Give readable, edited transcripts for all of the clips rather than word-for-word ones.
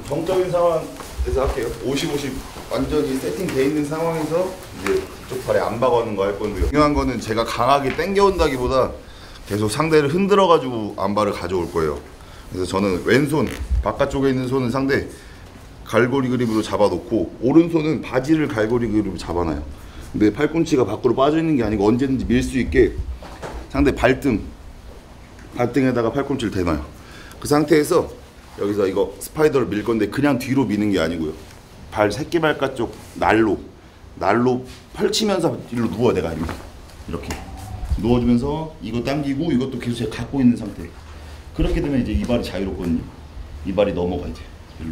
정적인 상황에서 할게요. 50-50 완전히 세팅돼 있는 상황에서 이제 이쪽 팔에 안 박아오는 거 할 건데요. 중요한 거는 제가 강하게 당겨온다기보다 계속 상대를 흔들어가지고 안바를 가져올 거예요. 그래서 저는 왼손 바깥쪽에 있는 손은 상대 갈고리 그립으로 잡아놓고 오른손은 바지를 갈고리 그립으로 잡아놔요. 근데 팔꿈치가 밖으로 빠져 있는 게 아니고 언제든지 밀 수 있게 상대 발등에다가 팔꿈치를 대놔요. 그 상태에서 여기서 이거 스파이더를 밀 건데 그냥 뒤로 미는 게 아니고요. 새끼발가락 쪽 날로 펼치면서 뒤로 누워 내가 이렇게 누워주면서 이거 당기고 이것도 계속 제가 갖고 있는 상태. 그렇게 되면 이제 이발이 자유롭거든요. 이발이 넘어가 이제 일로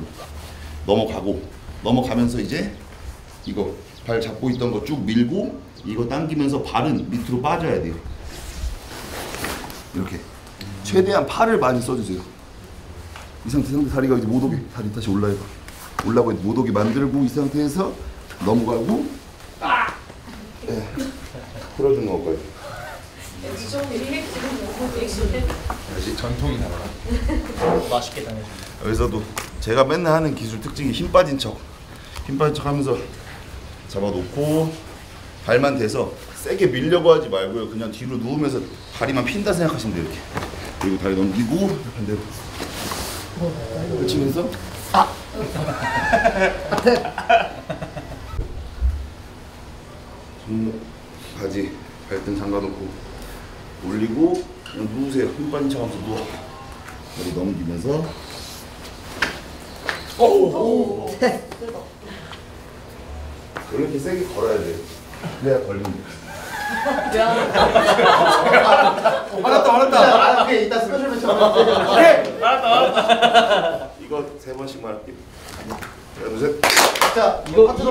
넘어가면서 이제 이거 발 잡고 있던 거 쭉 밀고 이거 당기면서 발은 밑으로 빠져야 돼요. 이렇게 최대한 팔을 많이 써주세요. 이 상태 다리가 이제 못 오게 다리 다시 올라오고 못 오게 만들고 이 상태에서 넘어가고 네. 풀어주는 거까지. 역시 전통이 달라. 맛있게 당해줍니다. 여기서도 제가 맨날 하는 기술 특징이 힘 빠진 척 하면서 잡아놓고 발만 대서 세게 밀려고 하지 말고요. 그냥 뒤로 누우면서 다리만 핀다 생각하시면 돼요. 이렇게 그리고 다리 넘기고 반대로 치면서 바지 발등 잠가놓고 올리고 그냥 누우세요. 힘 빠진 척하면서 누워 머리 넘기면서 이렇게 세게 걸어야 돼요. 그래야 걸립니다. 알았다. 오케이 이따 스페셜 매치 하면 오케이. 알았다. 이거 3번씩만 할게요. 하나 둘 셋. 자, 이거